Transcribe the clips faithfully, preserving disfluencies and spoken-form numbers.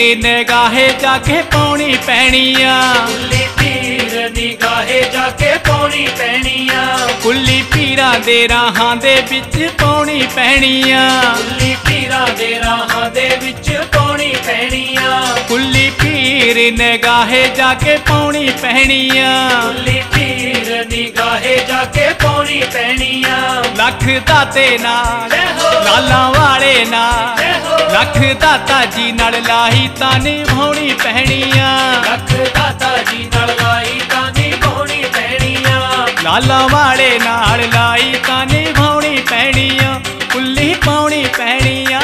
निगाहे जाके पाउनी पैणिया, कुल्ली पीर निगाहे जाके पाउनी पैणिया, कुल्ली पीरा दे राहां दे विच पाउनी पैणिया, कुल्ली पीरा दे राहां दे विच पाउनी पैणिया, कुल्ली पीर निगाहे जाके पाउनी पैणिया, कुल्ली पीर निगाहे जाके पाउनी पैणिया। लख दाते नाल लाला वाले नाल, लख दाता जी नाल लाही तां निभाउणी पैणिया, लख दाता जी नाल लाई तां निभाउणी पैणिया, लाला वाले नाल लाई तां निभाउणी पैणिया, कुल्ली पाउणी पैणिया।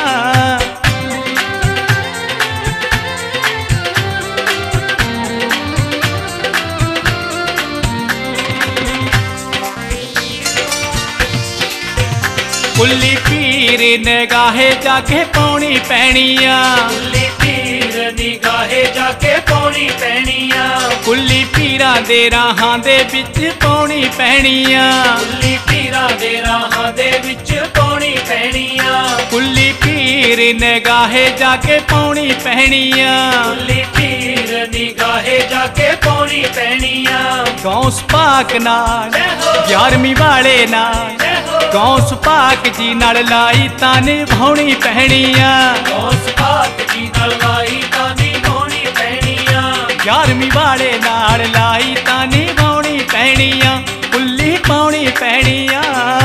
कुल्ली पीर निगाहे जाके पाउनी पैणिया, कुल्ली पीर निगाहे जाके पाउनी पैणिया, कुल्ली पीरा दे राहां दे विच पाउनी पैणिया, कुल्ली पीरा दे राहां दे विच पाउनी पैणिया, कुल्ली पीर निगाहे जाके पाउनी पैणिया, कुल्ली पीर निगाहे जाके पाउनी पैणिया। गौस पाक नाल ग्यारहवीं वाले नाल, गौस पाक जी नाल लाई तां निभाउणी पैणिया, गौस पाक जी नाल लाई तां निभाउणी पैणिया, ग्यारहवीं वाले नाल लाई तां निभाउणी पैणिया, कुल्ली पाउणी पैणिया।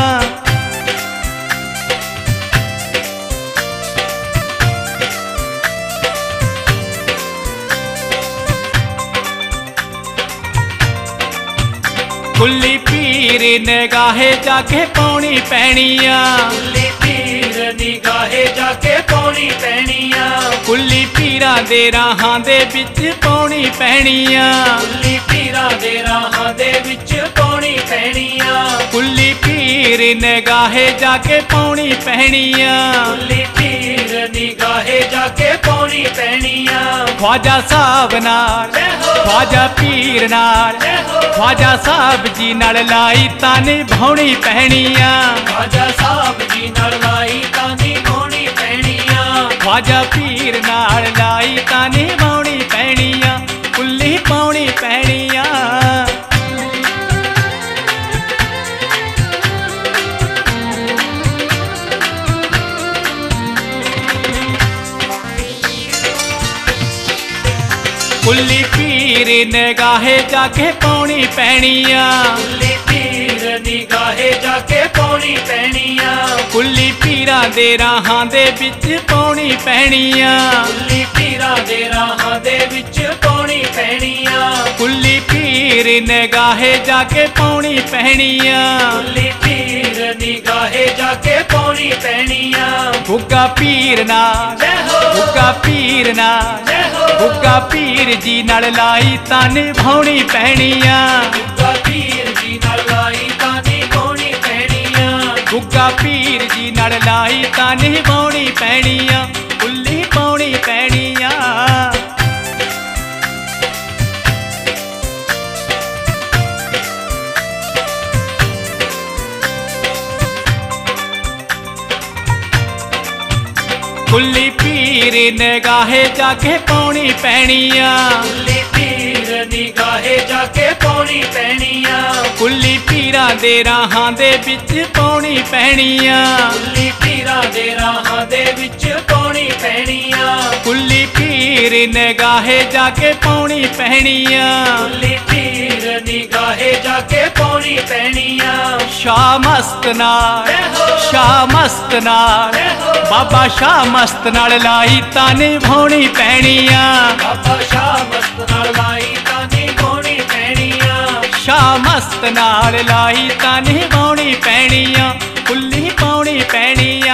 कुल्ली पीर निगाहे जाके पाउनी पैणिया, कुल्ली पीर निगाहे जाके पाउनी पैणिया, कुल्ली पीरा दे राहां दे विच पाउनी पैणिया, कुल्ली पीरा दे राहां दे विच पाउनी पैणिया, कुल्ली पीर निगाहे जाके पाउनी पैणिया, कुल्ली पीर निगाहे जाके पाउनी पैणिया। ख्वाजा साहब नाल ख्वाजा पीर नाल, ख्वाजा साहब जी नाल लाई तां निभाउणी पैणिया, ख्वाजा साहब जी नाल लाई तां निभाउणी पैणिया, ख्वाजा पीर नाल लाई तां निभाउणी पैणिया, कुल्ली पाउणी पैणिया। कुल्ली पीर निगाहे जाके पाउनी पैणिया, कुल्ली पीर निगाहे जाके पाउनी पैणिया, कुल्ली पीरा दे राहां दे विच पाउनी पैणिया, कुल्ली पीरा दे राहां दे विच पाउनी पैणिया, कुल्ली पीर निगाहे जाके पाउनी पैणिया, कुल्ली पीर निगाहे जाके पाउनी पैणिया। गुग्गा पीर नाल गुग्गा पीर नाल, गुग्गा पीर जी नाल लाई तां निभाउणी पैणिया, गुग्गा पीर जी नाल लाई तां निभाउणी पैणिया, गुग्गा पीर जी नाल लाई तां निभाउणी पैणिया, कुल्ली पाउणी पैणिया। कुल्ली पीर निगाहे जाके पाउनी पैणिया, कुल्ली पीर निगाहे जाके पाउनी पैणिया, कुल्ली पीरा दे राहां दे विच पाउनी पैणिया, कुल्ली पीरा दे राहां दे विच पाउनी पैणिया, कुल्ली पीर निगाहे जाके पाउनी पैणिया, कुल्ली पीर निगाहे जाके पाउनी पैणिया। शाह मस्त नाल शाह मस्त नाल, बाबा शाह मस्त नाल लाई तां निभाउणी पैणिया, बाबा शाह मस्त नाल लाई तां निभाउणी पैणिया, शाह मस्त नाल लाई तां निभाउणी पैणिया, कुल्ली पाउणी पैणिया।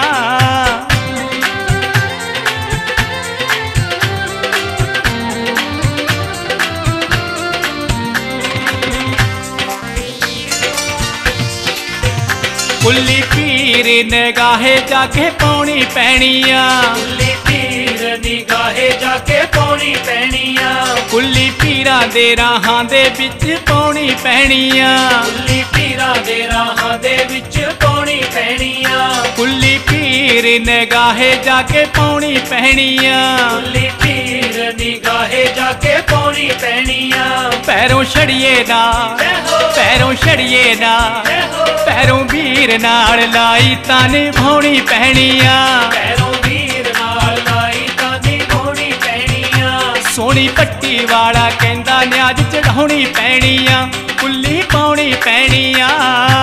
कुल्ली पीर निगाहे जाके पाउनी पैणिया, कुल्ली पीर निगाहे जाके पाउनी पैणिया, कुल्ली पीरा दे राहां दे विच पाउनी पैणिया, कुल्ली पीरा दे राहां दे विच पाउनी पैणिया, कुल्ली पीर ਪੀਰ ਨਿਗਾਹੇ ਜਾ ਕੇ ਪਾਉਣੀ ਪੈਣੀਆਂ ਕੁੱਲੀ ਪੀਰ ਨਿਗਾਹੇ ਜਾ ਕੇ ਪਾਉਣੀ ਪੈਣੀਆਂ ਪੈਰੋਂ ਛੜੀਏ ਨਾ ਪੈਰੋਂ ਛੜੀਏ ਨਾ ਪੈਰੋਂ ਵੀਰ ਨਾਲ ਲਾਈ ਤਾਂ ਨਿਭਾਉਣੀ ਪੈਣੀਆਂ ਪੈਰੋਂ ਵੀਰ ਨਾਲ ਲਾਈ ਤਾਂ ਨਿਭਾਉਣੀ ਪੈਣੀਆਂ ਸੋਹਣੀ ਪੱਟੀ ਵਾਲਾ ਕਹਿੰਦਾ ਨਿਆਜ ਚੜਾਉਣੀ ਪੈਣੀਆਂ ਕੁੱਲੀ ਪਾਉਣੀ ਪੈਣੀਆਂ